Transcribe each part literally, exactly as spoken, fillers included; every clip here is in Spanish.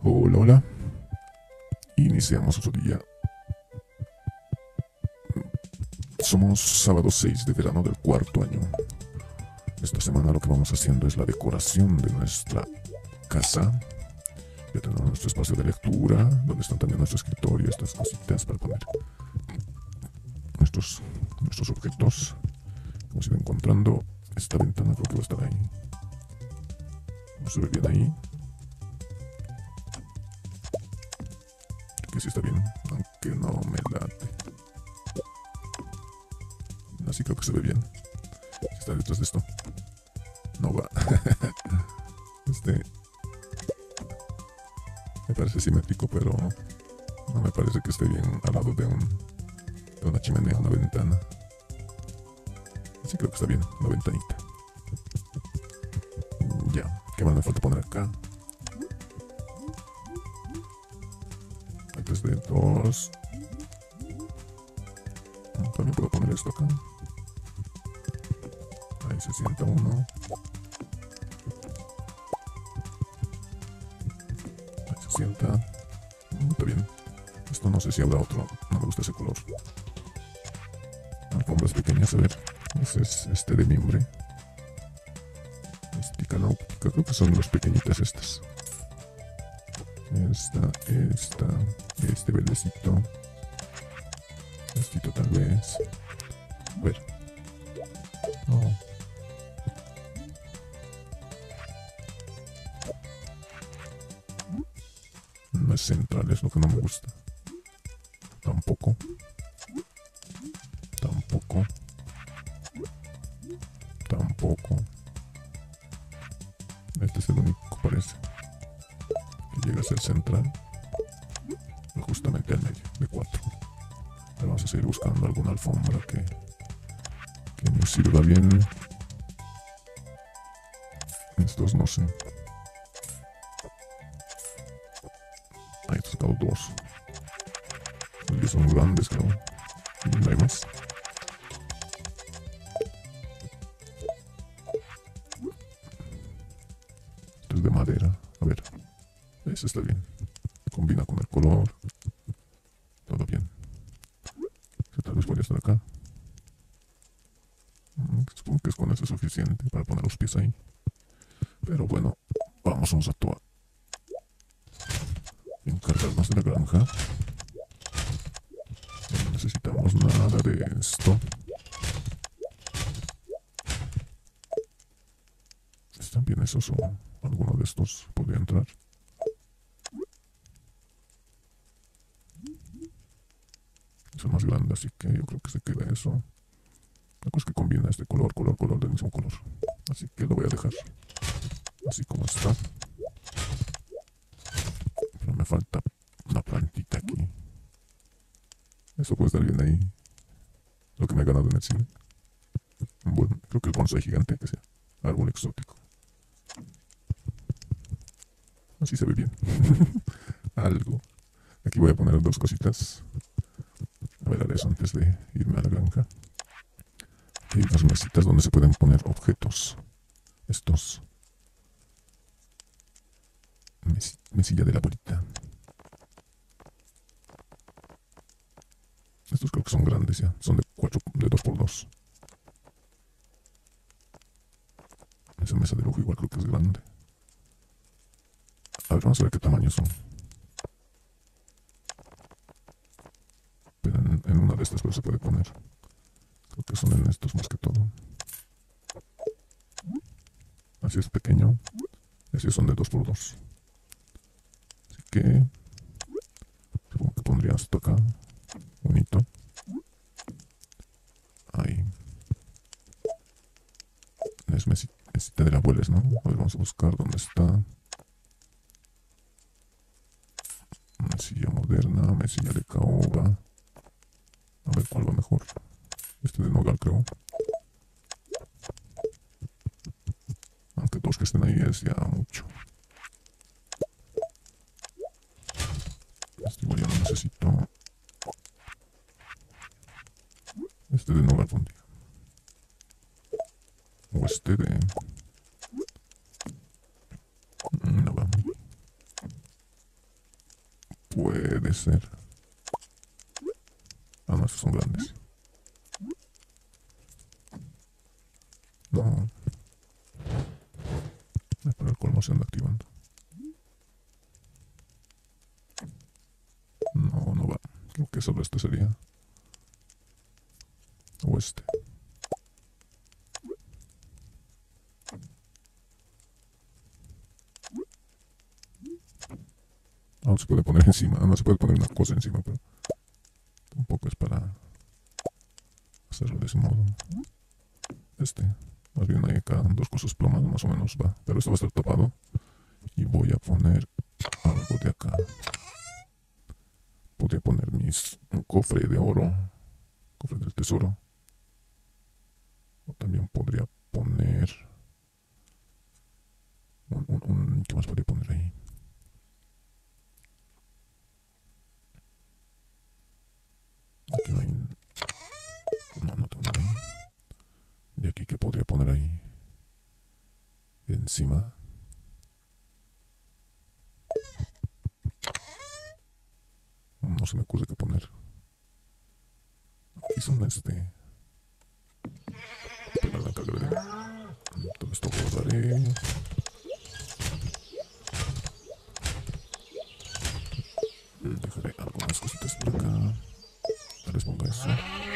Hola, hola. Iniciamos otro día. Somos sábado seis de verano del cuarto año. Esta semana lo que vamos haciendo es la decoración de nuestra casa. Ya tenemos nuestro espacio de lectura, donde están también nuestro escritorio, estas cositas para poner nuestros, nuestros objetos. Hemos ido encontrando esta ventana, creo que va a estar ahí. No se ve bien ahí. Que sí está bien, aunque no me late. Así creo que se ve bien. Si está detrás de esto. No va. Este me parece simétrico, pero no me parece que esté bien al lado de, un, de una chimenea, una ventana. Así creo que está bien, una ventanita. Ya, ¿qué más me falta poner acá? Hay tres dedos. También puedo poner esto acá. Ahí se sienta uno. Ahí se sienta. Mm, Está bien. Esto no sé si habrá otro. No me gusta ese color. Alfombras pequeñas, a ver. Ese es este de mimbre. Estica no, creo que son las pequeñitas estas. Esta, esta, este verdecito. Estito tal vez. A ver. No. No es central, es lo que no me gusta. Tampoco. Tampoco. Tampoco. Este es el único, parece, que llega a ser central. Justamente al medio, de cuatro. Ahora vamos a seguir buscando alguna alfombra que, que nos sirva bien. Estos no sé. Ahí he sacado dos. Porque son grandes, creo. No hay más. Esto es de madera. A ver. Ese está bien. Combina con el color. Todo bien. Tal vez podría estar acá. Supongo que es con eso suficiente para poner los pies ahí. Pero bueno, vamos, vamos a actuar. Encargarnos de la granja. No necesitamos nada de esto. ¿Están bien esos o alguno de estos podría entrar? Es más grande, así que yo creo que se queda eso. La cosa es que combina este color, color, color del mismo color. Así que lo voy a dejar así como está. Pero me falta una plantita aquí. Eso puede estar bien ahí. Lo que me he ganado en el cine. Bueno, creo que el bonsai gigante, que sea árbol exótico. Así se ve bien. Algo. Aquí voy a poner dos cositas. A ver, haré eso antes de irme a la granja. Hay unas mesitas donde se pueden poner objetos. Estos. Mes mesilla de la bolita. Estos creo que son grandes ya. Son de cuatro, de dos por dos. Esa mesa de lujo igual creo que es grande. A ver, vamos a ver qué tamaño son. Pero en, en una de estas pero se puede poner. Creo que son en estos más que todo. Así es pequeño. Así son de dos por dos. Así que supongo que pondría esto acá. Bonito. Ahí. Es mesita de la abuela, ¿no? A ver, vamos a buscar dónde está. Mesilla moderna, mesilla de caoba. A ver cuál va mejor. Este de nogal, creo. Aunque dos que estén ahí es ya mucho. Este igual ya no necesito. Este de nogal pondría. O este de... No va. Puede ser. Ah, no, esos son grandes. No. Para el colmo se anda activando. No, no va. Creo que solo este sería. O este. No se puede poner encima. No se puede poner una cosa encima, pero tampoco es para hacerlo de ese modo. Este. Más bien hay acá dos cosas plomadas, más o menos va. Pero esto va a estar tapado. Y voy a poner algo de acá. Podría poner mis, un cofre de oro. Cofre del tesoro. O también podría poner... Un, un, un, ¿qué más podría poner ahí? Aquí no hay... No, no tengo nada ahí. ¿Y aquí qué podría poner ahí? Encima. No se me ocurre qué poner. Aquí son este... Pero la cargaré. Todo esto guardaré. Dejaré algunas cositas por acá. Tal vez ponga eso.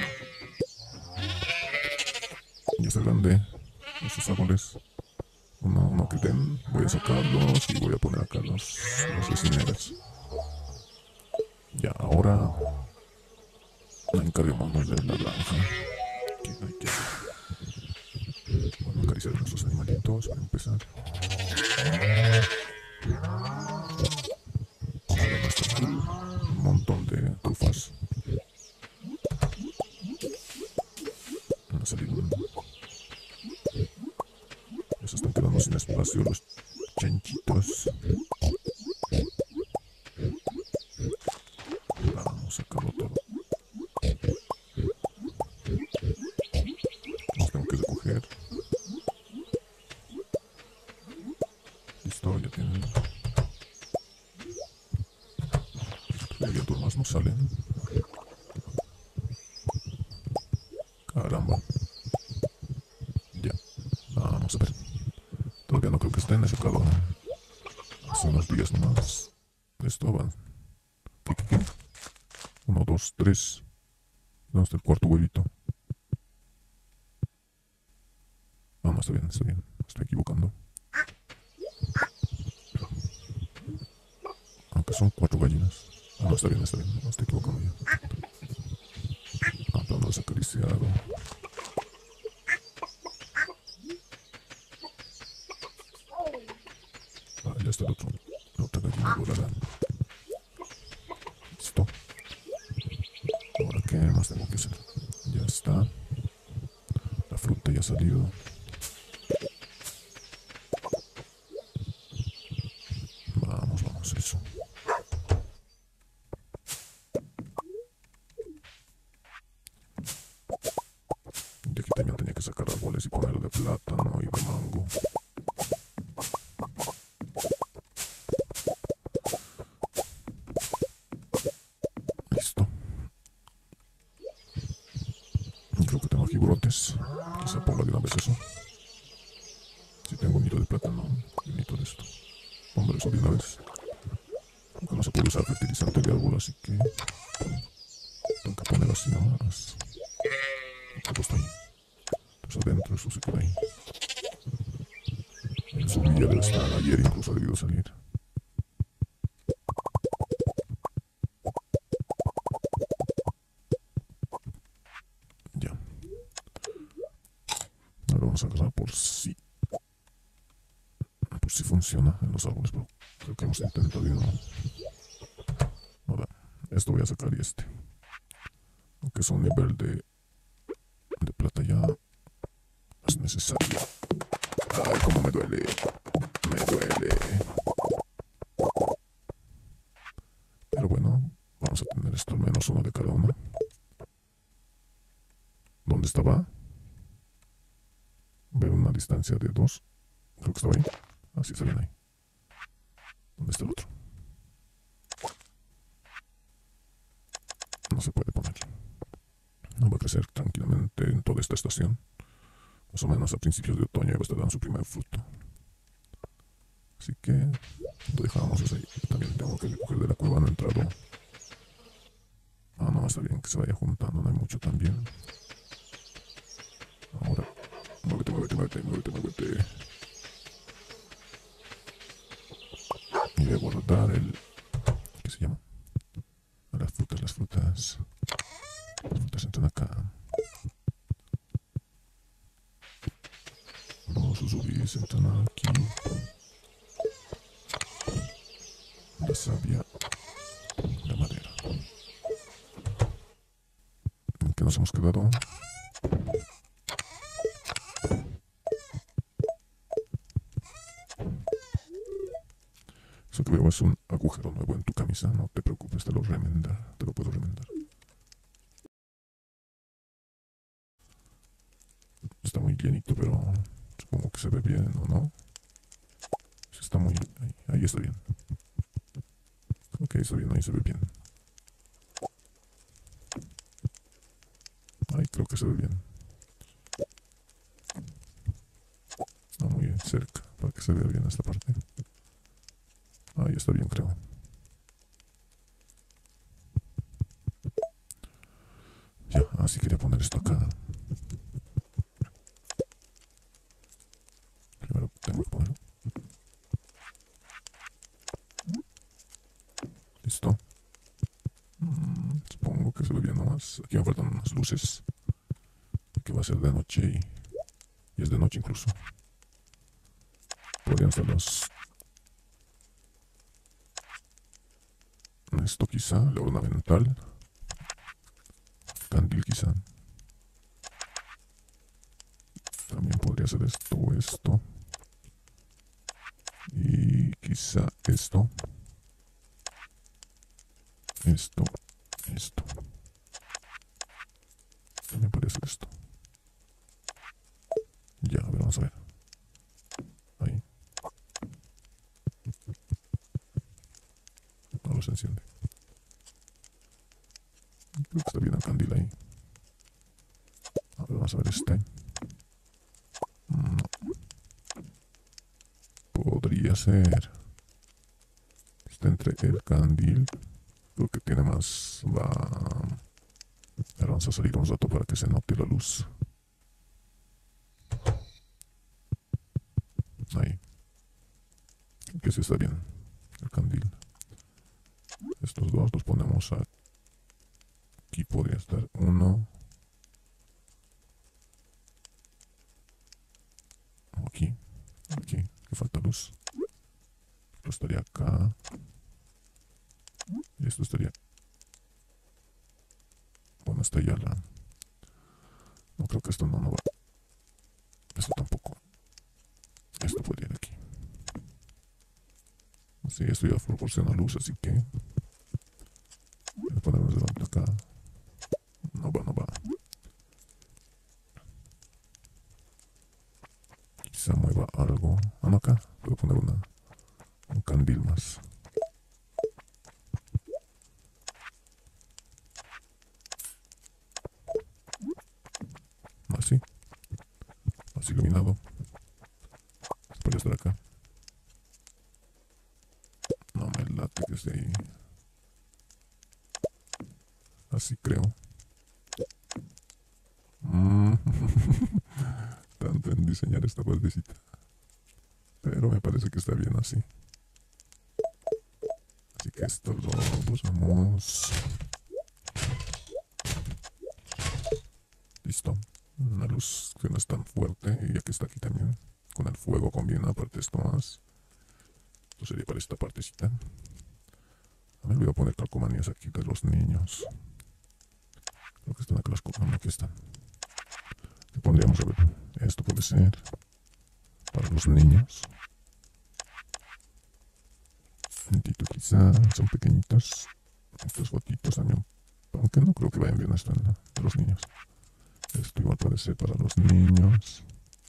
Y está grande. Esos árboles. Uno, uno que den. Voy a sacarlos y voy a poner acá los, los resineras. Ya, ahora la encarguémonos de la granja. Que hay que bueno, acariciar a nuestros animalitos para empezar. Un montón de trufas. Van a salir un... Ya se están quedando sin espacio los chanchitos. Vamos a sacarlo todo. Los tengo que recoger. Listo, ya tienen. Criaturas no salen. Caramba. Ya. Vamos a ver. Todavía no creo que estén. He sacado hace unos días nomás. Esto va. Uno, dos, tres. ¿Dónde está el cuarto huevito? Ah, no, está bien, está bien. Estoy equivocando. Aunque son cuatro gallinas. Ah, no, está bien, está bien. No estoy equivocando yo. Ah, pero no los he acariciado. Ah, ya está el otro. La otra gallina dorada. Listo. Ahora, ¿qué más tengo que hacer? Ya está. La fruta ya ha salido. Vamos, vamos, eso. De aquí también tenía que sacar árboles y ponerlo de plátano y de mango. Listo. Creo que tengo aquí brotes. Quizá ponga de una vez eso. Si tengo un hilo de plátano y un hilo de esto. Pondré eso de una vez. Aunque no se puede usar fertilizante de árbol, así que tengo que poner así nomás. Todo está ahí. Entonces adentro, eso se queda ahí. Su ya debe estar. Ayer incluso ha debido salir. Ya. Ahora vamos a agarrar por si. Por si funciona en los árboles, pero creo que hemos intentado y no. No da. Esto voy a sacar y este. Aunque es un nivel de. de plata ya. Es necesario. Ay, cómo me duele. Me duele. Pero bueno, vamos a tener esto al menos uno de cada uno. ¿Dónde estaba? Veo una distancia de dos. Creo que estaba ahí. Así se ven ahí. ¿Dónde está el otro? no se puede poner. No va a crecer tranquilamente en toda esta estación. Más o menos a principios de otoño va a estar dando su primer fruto. Así que lo dejamos así. Yo también tengo que recoger de la cueva, no he entrado. Ah, no, está bien que se vaya juntando, no hay mucho también. Ahora, muévete, muévete, muévete, muévete, muévete. Y voy a guardar el... ¿Qué se llama? Las frutas, las frutas. Las frutas entran acá. Los uzubis entran aquí. La savia. La madera. ¿En qué nos hemos quedado? Eso que veo es un agujero nuevo en tu camisa. No te preocupes, te lo remendar. Te lo puedo remendar. Está muy llenito, pero supongo que se ve bien, ¿o no? Está muy... Ahí, ahí está bien. Ok, está bien, ahí se ve bien. Ahí creo que se ve bien. No muy cerca, para que se vea bien esta parte. Ahí está bien, creo. Ya, así quería poner esto acá. Primero tengo que ponerlo. Listo. Mm, supongo que se ve bien nomás. Aquí me faltan unas luces. Que va a ser de noche y, y es de noche incluso. Podrían ser los... Esto quizá, la ornamental. Candil quizá. También podría ser esto o esto. Y quizá esto. Esto. Esto. También podría ser esto. Ya, a ver, vamos a ver. Ahí. No los enciende. Creo que está bien el candil ahí. A ver, vamos a ver este. No. Podría ser. Está entre el candil. Creo que tiene más. Va. Ahora vamos a salir un rato para que se note la luz. Ahí. Que sí está bien. El candil. Estos dos los ponemos aquí. Aquí podría estar uno. Aquí. Aquí. Que falta luz. Esto estaría acá. Y esto estaría... Bueno, está ya la... No creo que esto no, no va. Esto tampoco. Esto podría ir aquí. Sí, esto ya proporciona luz, así que... Voy a ponernos delante acá. No va, no va. Quizá mueva algo. Ah, no, acá. Puedo poner una... Un candil más. Así. Así iluminado. Podría estar acá. No me late que esté ahí. Así creo. Mm. Tanto en diseñar esta baldecita. Pero me parece que está bien así. Así que esto lo usamos. Listo. Una luz que no es tan fuerte. Y ya que está aquí también. Con el fuego combina. Aparte esto más. Esto sería para esta partecita. A ver, voy a poner calcomanías aquí de los niños. Creo que están acá las calcomanías. Aquí están. ¿Qué pondríamos? A ver. Esto puede ser para los niños. Tantito quizá. Son pequeñitos. Estos fotitos también. Aunque no creo que vayan bien esto en los niños. Esto igual puede ser para los niños.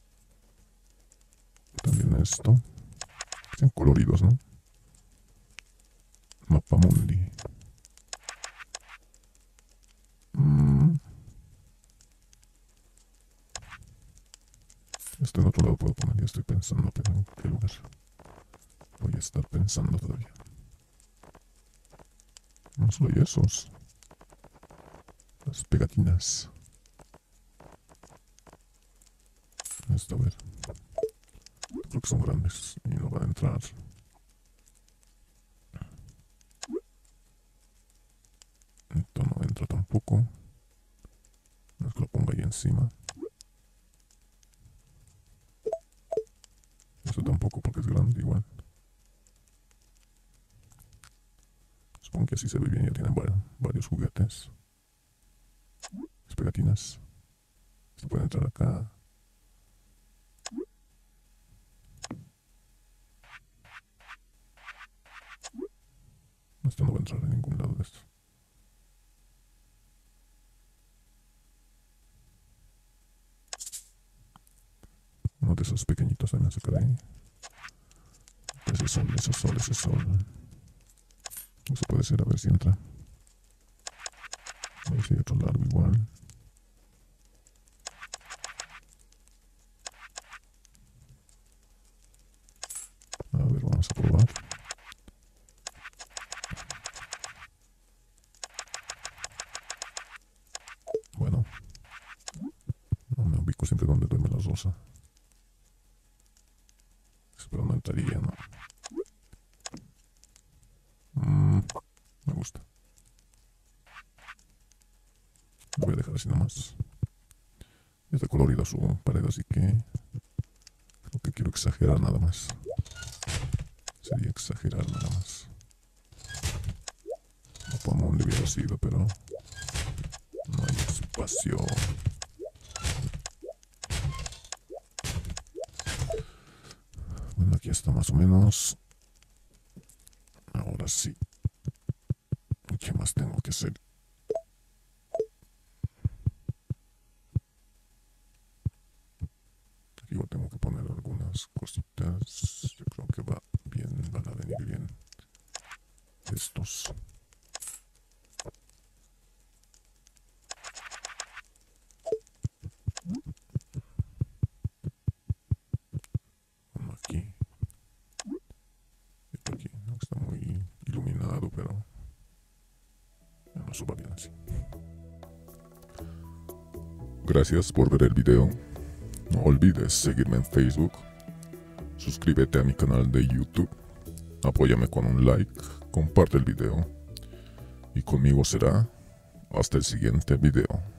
También esto. Sean coloridos, ¿no? Mapa mundi. hasta el otro lado puedo poner. Ya estoy pensando, pero en qué lugar voy a estar pensando todavía. No solo hay esos. Las pegatinas. Esta, a ver. Creo que son grandes y no van a entrar. Esto no entra tampoco. No es que lo ponga ahí encima. Eso tampoco porque es grande igual. Supongo que así se ve bien. Ya tienen varios juguetes. Las pegatinas. Esto puede entrar acá. Esto no va a entrar en ningún lado de esto. Uno de esos pequeñitos también se cae. Ese sol, ese sol, ese sol. Eso puede ser, a ver si entra. A ver si hay otro largo igual. A ver, vamos a probar. Bueno. No me ubico siempre donde duerme la rosa. Pero no entraría, ¿no? Mm, me gusta. Lo voy a dejar así nomás. Está colorida su pared, así que creo que quiero exagerar nada más. Sería exagerar nada más. No podemos donde hubiera sido, pero no hay espacio. Bueno, aquí está más o menos. Ahora sí. ¿Qué más tengo que hacer? Aquí yo tengo que poner algunas cositas. Yo creo que va bien, van a venir bien estos. Uno aquí. Y aquí. No está muy iluminado, pero ya no suba bien así. Gracias por ver el video. No olvides seguirme en Facebook. Suscríbete a mi canal de YouTube. Apóyame con un like. Comparte el video. Y conmigo será hasta el siguiente video.